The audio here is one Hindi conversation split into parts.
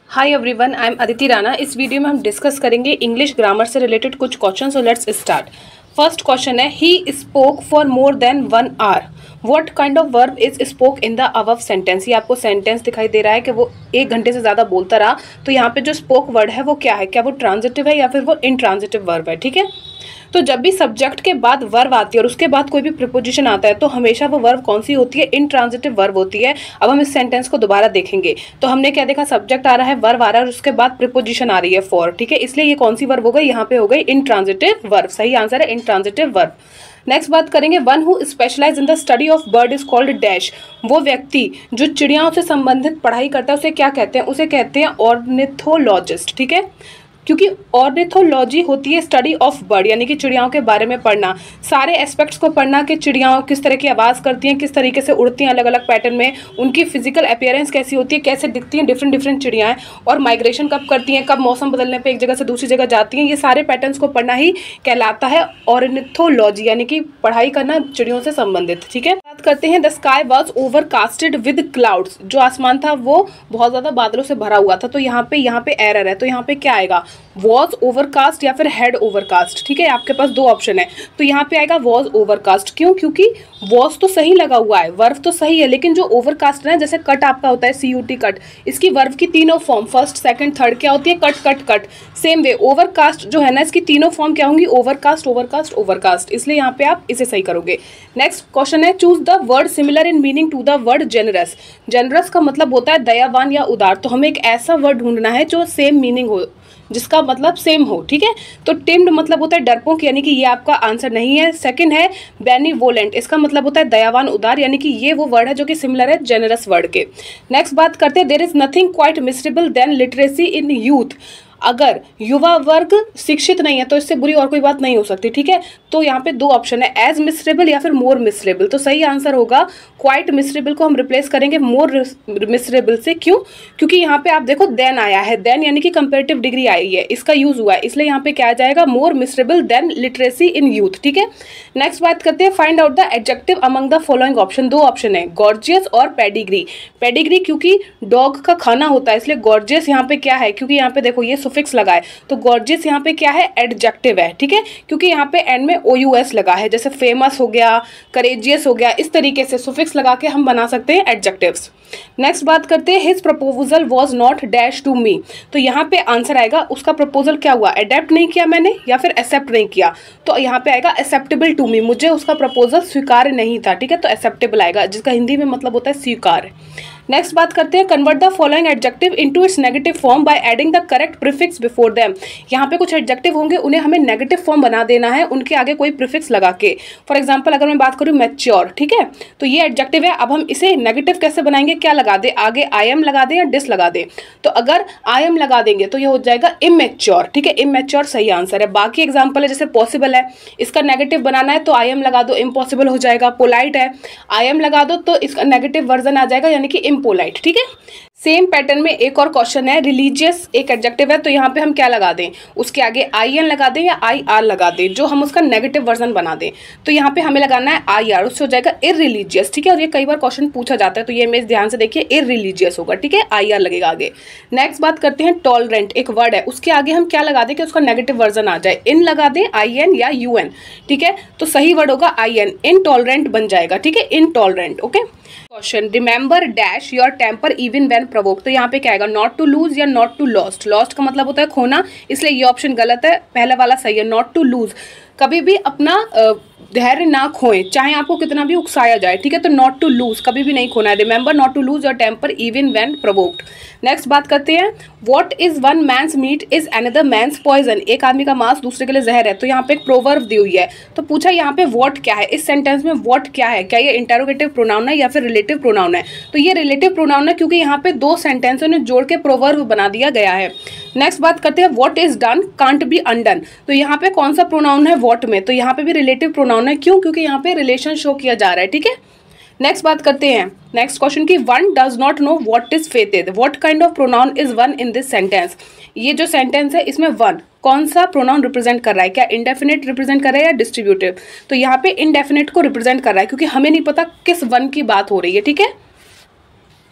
Hi everyone, I am Aditi Rana. इस वीडियो में हम डिस्कस करेंगे इंग्लिश ग्रामर से रिलेटेड कुछ question. So let's start. First question है, he spoke for more than 1 hour. What kind of verb is spoke in the above sentence. ये आपको सेंटेंस दिखाई दे रहा है कि वो 1 घंटे से ज़्यादा बोलता रहा। तो यहाँ पे जो स्पोक वर्ड है वो क्या है, क्या वो ट्रांजिटिव है या फिर वो इंट्रांजिटिव वर्ब है। ठीक है, तो जब भी सब्जेक्ट के बाद वर्ब आती है और उसके बाद कोई भी प्रीपोजिशन आता है तो हमेशा वो वर्ब कौन सी होती है, इंट्रांजिटिव वर्ब होती है। अब हम इस सेंटेंस को दोबारा देखेंगे तो हमने क्या देखा, सब्जेक्ट आ रहा है, वर्ब आ रहा है और उसके बाद प्रीपोजिशन आ रही है फॉर। ठीक है, इसलिए ये कौन सी वर्ब हो गई, यहाँ पे हो गई इंट्रांजिटिव वर्ब। सही आंसर है इंट्रांजिटिव वर्ब। नेक्स्ट बात करेंगे, one who specialize in the study of bird is called dash. वो व्यक्ति जो चिड़ियाओं से संबंधित पढ़ाई करता है उसे क्या कहते हैं, उसे कहते हैं ऑर्निथोलॉजिस्ट। ठीक है, क्योंकि ऑर्निथोलॉजी होती है स्टडी ऑफ बर्ड, यानी कि चिड़ियाओं के बारे में पढ़ना, सारे एस्पेक्ट्स को पढ़ना कि चिड़ियाओं किस तरह की आवाज़ करती हैं, किस तरीके से उड़ती हैं अलग अलग पैटर्न में, उनकी फिजिकल अपीयरेंस कैसी होती है, कैसे दिखती हैं डिफरेंट डिफरेंट चिड़ियाएं, और माइग्रेशन कब करती हैं, कब मौसम बदलने पे एक जगह से दूसरी जगह जाती हैं। ये सारे पैटर्न्स को पढ़ना ही कहलाता है ऑर्निथोलॉजी, यानी कि पढ़ाई करना चिड़ियों से संबंधित। ठीक है, बात करते हैं, the sky was overcasted with clouds. जो आसमान था वो बहुत ज़्यादा बादलों से भरा हुआ था। तो यहाँ पे एरर है, तो यहाँ पे क्या आएगा, वॉज ओवरकास्ट या फिर हैड ओवरकास्ट। ठीक है, आपके पास दो ऑप्शन है, तो यहाँ पे आएगा वॉज ओवरकास्ट। क्यों, क्योंकि वॉज तो सही लगा हुआ है, वर्ब तो सही है, लेकिन जो ओवरकास्ट है, जैसे कट आपका होता है CUT कट, इसकी वर्ब की तीनों फॉर्म फर्स्ट सेकंड थर्ड क्या होती है, cut cut cut. Same way overcast जो है ना, इसकी तीनों फॉर्म क्या होंगी, ओवरकास्ट ओवरकास्ट ओवरकास्ट। इसलिए यहाँ पे आप इसे सही करोगे। नेक्स्ट क्वेश्चन है, choose the word similar in meaning to the word generous. Generous का मतलब होता है दयावान या उदार, तो हमें एक ऐसा वर्ड ढूंढना है जो सेम मीनिंग हो, जिसका मतलब सेम हो। ठीक है, तो टिम्ड मतलब होता है डरपोक, यानी कि ये आपका आंसर नहीं है। सेकंड है बेनीवोलेंट, इसका मतलब होता है दयावान उदार, यानी कि ये वो वर्ड है जो कि सिमिलर है जेनरस वर्ड के। नेक्स्ट बात करते हैं, there is nothing quite miserable than literacy in youth. अगर युवा वर्ग शिक्षित नहीं है तो इससे बुरी और कोई बात नहीं हो सकती। ठीक है, तो यहाँ पे दो ऑप्शन है, एज मिसरेबल या फिर मोर मिसरेबल। तो सही आंसर होगा क्वाइट मिसरेबल को हम रिप्लेस करेंगे मोर मिसरेबल से। क्यों, क्योंकि यहाँ पे आप देखो देन आया है, देन यानी कि कंपेरेटिव डिग्री आई है, इसका यूज हुआ है, इसलिए यहाँ पे क्या आ जाएगा, more miserable than literacy in youth. ठीक है, नेक्स्ट बात करते हैं, find out the adjective among the following option. दो ऑप्शन है, गॉर्जियस और पेडिग्री। पेडिग्री क्योंकि डॉग का खाना होता है इसलिए गॉर्जियस यहाँ पे क्या है, क्योंकि यहाँ पे देखो ये सुफिक्स लगा है, तो गॉर्जियस यहाँ पे क्या है, एडजेक्टिव है। ठीक है, क्योंकि यहाँ पे एंड में OUS लगा है, जैसे फेमस हो गया, करेजियस हो गया, इस तरीके से सुफिक्स लगा के हम बना सकते हैं एडजेक्टिव्स। नेक्स्ट बात करते हैं, his proposal was not dash to me. तो यहाँ पे आंसर आएगा, उसका प्रपोजल क्या हुआ, एडेप्ट नहीं किया मैंने या फिर एक्सेप्ट नहीं किया, तो यहाँ पे आएगा एक्सेप्टेबल टू मी, मुझे उसका प्रपोजल स्वीकार्य नहीं था। ठीक है, तो एक्सेप्टेबल आएगा, जिसका हिंदी में मतलब होता है स्वीकार्य। नेक्स्ट बात करते हैं, convert the following adjective into its negative form by adding the correct prefix before them. यहाँ पे कुछ एडजेक्टिव होंगे, उन्हें हमें नेगेटिव फॉर्म बना देना है उनके आगे कोई प्रीफिक्स लगा के। फॉर एग्जांपल अगर मैं बात करूँ मैच्योर, ठीक है, तो ये एडजेक्टिव है, अब हम इसे नेगेटिव कैसे बनाएंगे, क्या लगा दे, आगे IM लगा दे या डिस लगा दे। तो अगर IM लगा देंगे तो ये हो जाएगा इमेच्योर। ठीक है, इमेच्योर सही आंसर है। बाकी एग्जाम्पल है, जैसे पॉसिबल है, इसका नेगेटिव बनाना है तो IM लगा दो, इम्पॉसिबल हो जाएगा। पोलाइट है, IM लगा दो तो इसका नेगेटिव वर्जन आ जाएगा, यानी कि इम्पोलाइट। ठीक है, सेम पैटर्न में एक और क्वेश्चन है, रिलीजियस एक एडजेक्टिव है, तो यहाँ पे हम क्या लगा दें, उसके आगे IN लगा दें या IR लगा दें, जो हम उसका नेगेटिव वर्जन बना दें। तो यहाँ पे हमें लगाना है IR, उससे हो जाएगा इररिलीजियस। ठीक है, और ये कई बार क्वेश्चन पूछा जाता है, तो ये इमेज ध्यान से देखिए, इररिलीजियस होगा। ठीक है, IR लगेगा आगे। नेक्स्ट बात करते हैं, टॉलरेंट एक वर्ड है, उसके आगे हम क्या लगा दें कि उसका नेगेटिव वर्जन आ जाए, इन लगा दें, IN या UN। ठीक है, तो सही वर्ड होगा IN, इनटॉलरेंट बन जाएगा। ठीक है, intolerant. Okay, question, remember dash your temper even when provoked. तो यहाँ पे क्या आएगा, not to lose or not to lost. Lost का मतलब होता है खोना, इसलिए ये ऑप्शन गलत है, पहला वाला सही है, नॉट टू लूज। कभी भी अपना धैर्य ना खोएं, चाहे आपको कितना भी उकसाया जाए। ठीक है, तो नॉट टू लूज, कभी भी नहीं खोना है। Remember not to lose your temper even when provoked. Next बात करते हैं, what is one man's meat is another man's poison. एक आदमी का मांस दूसरे के लिए जहर है। तो यहाँ पे एक प्रोवर्ब दी हुई है, तो पूछा यहाँ पे व्हाट क्या है, इस सेंटेंस में व्हाट क्या है, क्या ये इंटरोगेटिव प्रोनाउन है या फिर रिलेटिव प्रोनाउन है। तो ये रिलेटिव प्रोनाउन है, क्योंकि यहाँ पे दो सेंटेंस ने जोड़ के प्रोवर्ब बना दिया गया है। नेक्स्ट बात करते हैं, what is done can't be undone. तो यहाँ पे कौन सा प्रोनाउन है, व्हाट में, तो यहाँ पे भी रिलेटिव प्रोनाउन है। क्यों, क्योंकि यहाँ पे रिलेशन शो किया जा रहा है। ठीक है, नेक्स्ट बात करते हैं, नेक्स्ट क्वेश्चन की, one does not know what is fated. What kind of pronoun is one in this sentence. ये जो सेंटेंस है इसमें वन कौन सा प्रोनाउन रिप्रेजेंट कर रहा है, क्या इंडेफिनिट रिप्रेजेंट कर रहा है या डिस्ट्रीब्यूटिव। तो यहाँ पे इंडेफिनिट को रिप्रेजेंट कर रहा है, क्योंकि हमें नहीं पता किस वन की बात हो रही है। ठीक है,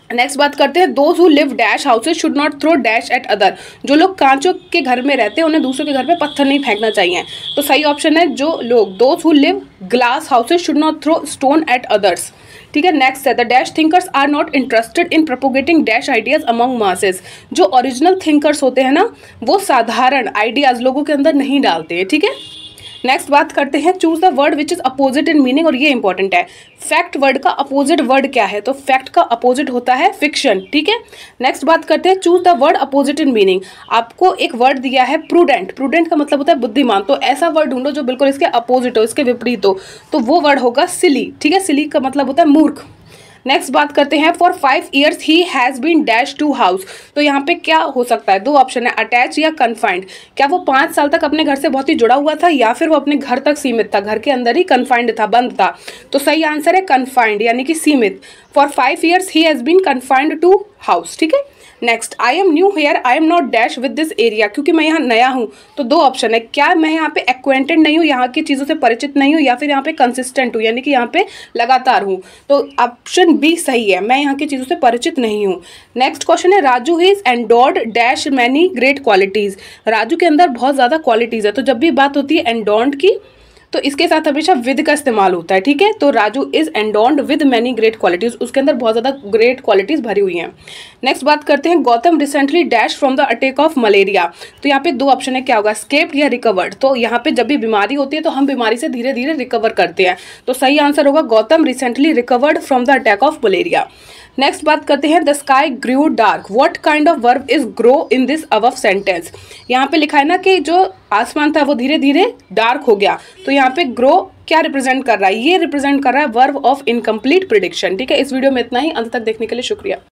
नेक्स्ट बात करते हैं, those who live dash houses should not throw dash at other. जो लोग कांचों के घर में रहते हैं उन्हें दूसरों के घर में पत्थर नहीं फेंकना चाहिए। तो सही ऑप्शन है जो लोग, those who live glass houses should not throw stone at others. ठीक है, नेक्स्ट है, the dash thinkers are not interested in propogating dash ideas among masses. जो ओरिजिनल थिंकर्स होते हैं ना, वो साधारण आइडियाज लोगों के अंदर नहीं डालते हैं। ठीक है, नेक्स्ट बात करते हैं, choose the word which is opposite in meaning, और ये इंपॉर्टेंट है। फैक्ट वर्ड का अपोजिट वर्ड क्या है? तो फैक्ट का अपोजिट होता है फिक्शन। ठीक है, नेक्स्ट बात करते हैं, choose the word opposite in meaning. आपको एक वर्ड दिया है प्रूडेंट, प्रूडेंट का मतलब होता है बुद्धिमान, तो ऐसा वर्ड ढूंढो जो बिल्कुल इसके अपोजिट हो, इसके विपरीत हो, तो वो वर्ड होगा सिली। ठीक है, सिली का मतलब होता है मूर्ख। नेक्स्ट बात करते हैं, for 5 years he has been dash to house. तो यहाँ पे क्या हो सकता है? दो ऑप्शन है, अटैच या कन्फाइंड। क्या वो 5 साल तक अपने घर से बहुत ही जुड़ा हुआ था, या फिर वो अपने घर तक सीमित था, घर के अंदर ही कन्फाइंड था, बंद था। तो सही आंसर है कन्फाइंड, यानी कि सीमित। For 5 years he has been confined to house. ठीक है, next, I am new here, I am not dash with this area. क्योंकि मैं यहाँ नया हूँ, तो दो ऑप्शन है, क्या मैं यहाँ पे एक्वेंटेड नहीं हूँ, यहाँ की चीज़ों से परिचित नहीं हूँ, या फिर यहाँ पे कंसिस्टेंट हूँ, यानी कि यहाँ पे लगातार हूँ। तो ऑप्शन बी सही है, मैं यहाँ की चीज़ों से परिचित नहीं हूँ। नेक्स्ट क्वेश्चन है, Raju he is endowed dash many great qualities. Raju के अंदर बहुत ज़्यादा क्वालिटीज़ है। तो जब भी बात होती है एंडोर्ड की, तो इसके साथ हमेशा विद का इस्तेमाल होता है। ठीक है, तो Raju is endowed with many great qualities, उसके अंदर बहुत ज़्यादा ग्रेट क्वालिटीज भरी हुई हैं। नेक्स्ट बात करते हैं, Gautam recently dash from the attack of malaria. तो यहाँ पे दो ऑप्शन है, क्या होगा, स्केप्ड या रिकवर्ड। तो यहाँ पे जब भी बीमारी होती है तो हम बीमारी से धीरे धीरे रिकवर करते हैं। तो सही आंसर होगा Gautam recently recovered from the attack of malaria. Next बात करते हैं, the sky grew dark, what kind of verb is grow in this above sentence. यहाँ पे लिखा है ना कि जो आसमान था वो धीरे धीरे डार्क हो गया। तो यहाँ पे ग्रो क्या रिप्रेजेंट कर रहा है? ये रिप्रेजेंट कर रहा है वर्ब ऑफ इनकम्प्लीट प्रिडिक्शन। ठीक है, इस वीडियो में इतना ही। अंत तक देखने के लिए शुक्रिया।